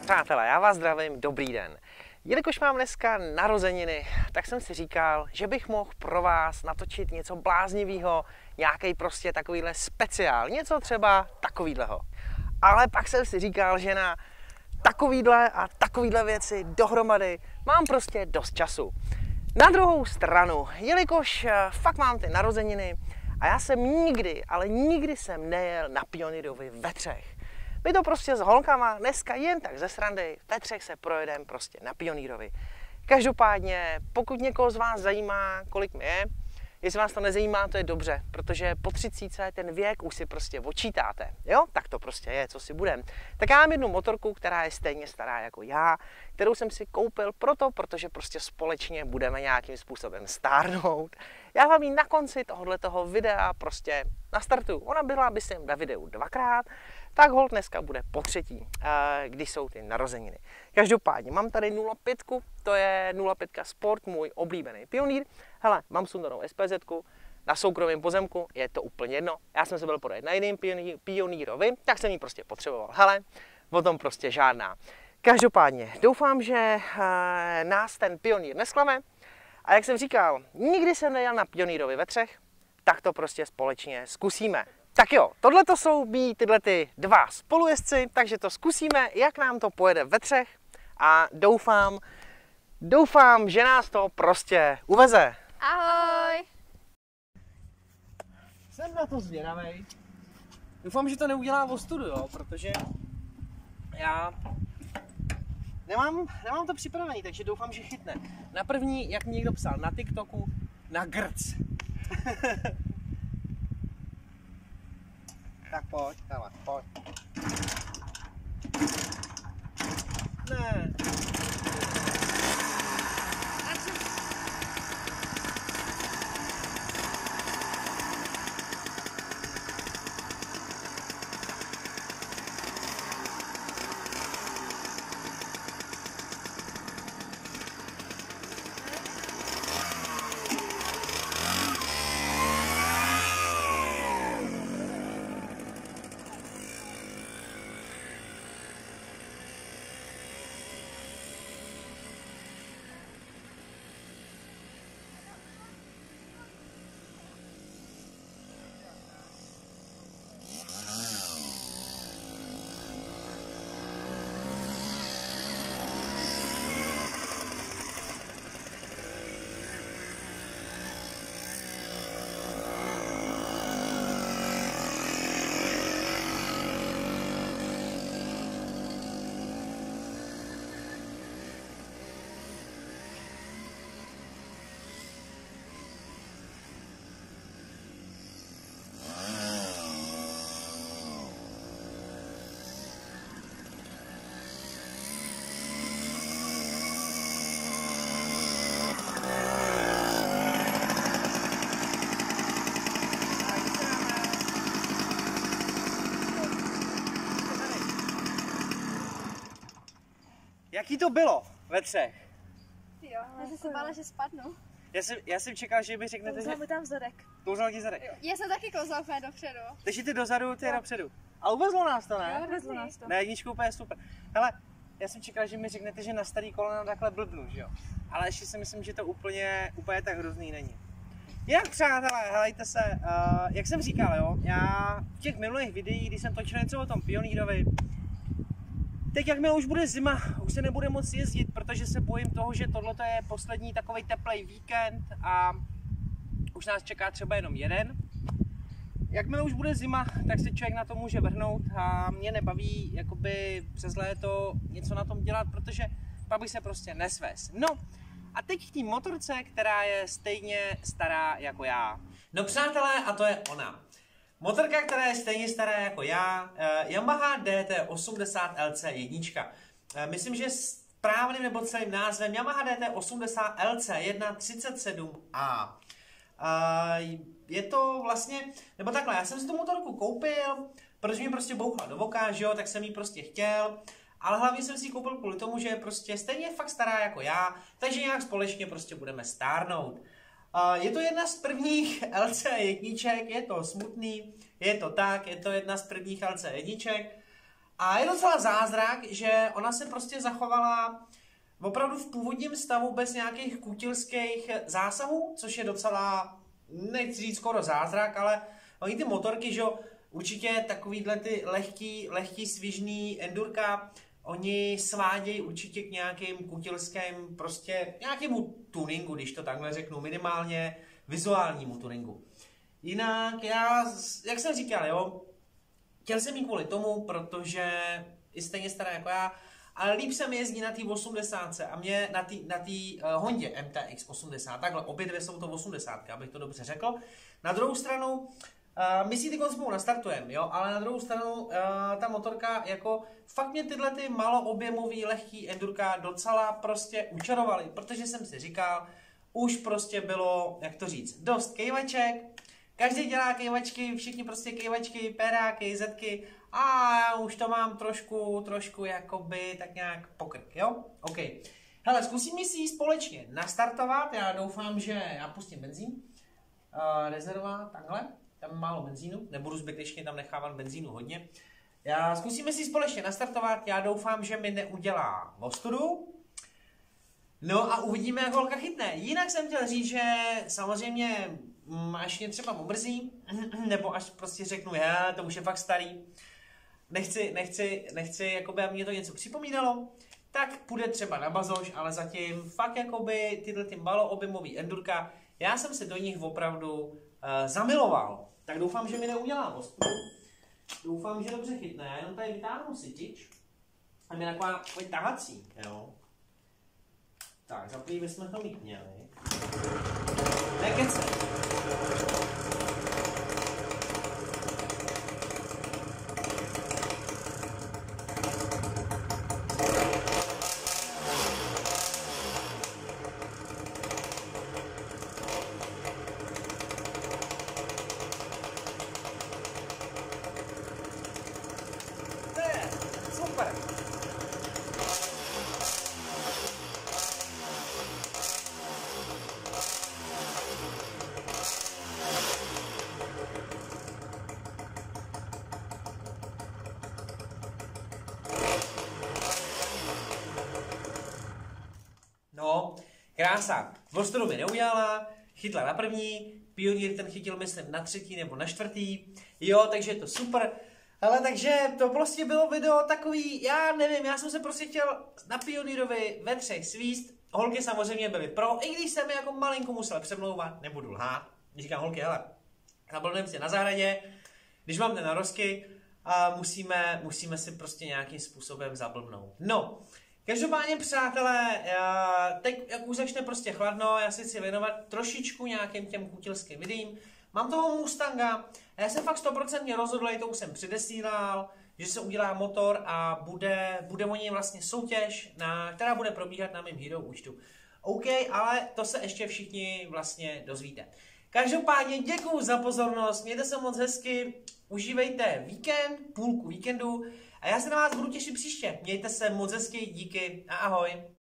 Přátelé, já vás zdravím, dobrý den. Jelikož mám dneska narozeniny, tak jsem si říkal, že bych mohl pro vás natočit něco bláznivého, nějaký prostě takovýhle speciál, něco třeba takovýhleho. Ale pak jsem si říkal, že na takovýhle a takovýhle věci dohromady mám prostě dost času. Na druhou stranu, jelikož fakt mám ty narozeniny a já jsem nikdy, ale nikdy jsem nejel na Pionýrovi ve Třech. My to prostě s holkama dneska jen tak ze srandy, ve Třech se projedeme prostě na Pionýrovi. Každopádně, pokud někoho z vás zajímá, kolik mi je, jestli vás to nezajímá, to je dobře, protože po 30 ten věk už si prostě odčítáte, jo? Tak to prostě je, co si budem. Tak já mám jednu motorku, která je stejně stará jako já, kterou jsem si koupil protože prostě společně budeme nějakým způsobem stárnout. Já vám ji na konci tohoto videa prostě nastartuju. Ona byla, myslím, ve videu dvakrát, tak holt dneska bude po třetí, když jsou ty narozeniny. Každopádně mám tady 05, to je 05 Sport, můj oblíbený Pionýr. Hele, mám sundanou SPZ-ku na soukromém pozemku, je to úplně jedno. Já jsem se byl podat na jiným Pionýrovi, tak jsem ji prostě potřeboval. Hele, o tom prostě žádná. Každopádně doufám, že nás ten Pionýr nesklame. A jak jsem říkal, nikdy jsem nejel na Pionýrovi ve Třech, tak to prostě společně zkusíme. Tak jo, tohle to jsou tyhle ty dva spolujezdci, takže to zkusíme, jak nám to pojede ve Třech a doufám, že nás to prostě uveze. Ahoj! Jsem na to zvědavej. Doufám, že to neudělá ostudu, jo, protože já nemám to připravený, takže doufám, že chytne. Na první, jak mi někdo psal na TikToku, na grc. Tak pojď, hele, pojď. Ne. Jaký to bylo ve Třech? Jo, já jsem se bála, že spadnu. Já jsem čekal, že mi řeknete, že... Kouzal tam zadek. Kouzal ti zadek? Já jsem taky kouzal úplně dopředu. Takže ty dozadu, ty dopředu. A uvezlo nás to, ne? Jo, uvezlo nás to. Na jedničku úplně super. Hele, já jsem čekal, že mi řeknete, že na starý kolena takhle blbnu, že jo? Ale ještě si myslím, že to úplně tak hrozný není. Jinak přátelé, helejte se, jak jsem říkal, jo, já v těch minulých videích, když jsem točil něco o tom Pionýrovi, teď jakmile už bude zima, už se nebude moc jezdit, protože se bojím toho, že tohle je poslední takovej teplej víkend a už nás čeká třeba jenom jeden. Jakmile už bude zima, tak se člověk na to může vrhnout a mě nebaví jakoby přes léto něco na tom dělat, protože pak bych se prostě nesvez. No a teď k té motorce, která je stejně stará jako já. No přátelé, a to je ona. Motorka, která je stejně stará jako já, Yamaha DT80 LC1. Myslím, že správným nebo celým názvem Yamaha DT80 LC1 37A. Je to vlastně, nebo takhle, já jsem si tu motorku koupil, protože mi prostě bouchla do voka, že jo, tak jsem ji prostě chtěl, ale hlavně jsem si ji koupil kvůli tomu, že je prostě stejně fakt stará jako já, takže nějak společně prostě budeme stárnout. Je to jedna z prvních LC jedniček, je to smutný, je to tak, je to jedna z prvních LC jedniček A je docela zázrak, že ona se prostě zachovala opravdu v původním stavu bez nějakých kutilských zásahů, což je docela, nechci říct skoro zázrak, ale oni ty motorky, že jo, určitě takovýhle ty lehký svižný endurka, oni svádějí určitě k nějakým kutilským, prostě nějakému tuningu, když to takhle řeknu, minimálně vizuálnímu tuningu. Jinak já, jak jsem říkal, jo, chtěl jsem jít kvůli tomu, protože je stejně stará jako já, ale líp se mi jezdí na té 80 a mě na té Hondě MTX 80, takhle obě dvě jsou to 80, abych to dobře řekl. Na druhou stranu, my si ty spolu nastartujeme, jo, ale na druhou stranu ta motorka, jako fakt mě tyhle ty maloobjemový lehký endurka docela prostě učarovaly, protože jsem si říkal, už prostě bylo, jak to říct, dost kejvaček, každý dělá kejvačky, všichni prostě kejvačky, peráky, zetky a já už to mám trošku jakoby tak nějak pokrk, jo? OK. Hele, zkusíme si ji společně nastartovat, já doufám, že já pustím benzín, rezerva, takhle, tam málo benzínu, nebudu zbytečně tam nechávat benzínu hodně. Zkusíme si společně nastartovat, já doufám, že mi neudělá ostudu. No a uvidíme, jak holka chytne. Jinak jsem chtěl říct, že samozřejmě až mě třeba omrzí, nebo až prostě řeknu, to už je fakt starý, nechci, jakoby, aby mě to něco připomínalo, tak půjde třeba na bazoš, ale zatím fakt jakoby tyhle ty maloobjemový endurka, já jsem se do nich opravdu zamiloval. Tak doufám, že mi neudělá ostudu. Doufám, že dobře chytne. Já jenom tady vytáhnu sytič. A mi taková tahací, jo. Tak, za první bychom to mít měli. Nekece. To je super. No, krása. Vostoru mi neudělala, chytla na první, Pionýr ten chytil, myslím, na třetí nebo na čtvrtý. Jo, takže je to super. Ale takže to prostě bylo video takový, já nevím, já jsem se prostě chtěl na Pionýrovi ve 3 svíst. Holky samozřejmě byly pro, i když jsem je jako malinko musel přemlouvat, nebudu lhát. Říkám holky, hele, zablbneme si na zahradě, když mám ten narozky a musíme si prostě nějakým způsobem zablbnout. No, každopádně, přátelé, teď, jak už začne prostě chladno, já si chci věnovat trošičku nějakým těm kutilským videím. Mám toho Mustanga a já jsem fakt 100% rozhodlý, to už jsem předesílal, že se udělá motor a bude o něj vlastně soutěž, která bude probíhat na mém Hero účtu. OK, ale to se ještě všichni vlastně dozvíte. Každopádně děkuju za pozornost, mějte se moc hezky, užívejte víkend, půlku víkendu a já se na vás budu těšit příště. Mějte se moc hezky, díky a ahoj.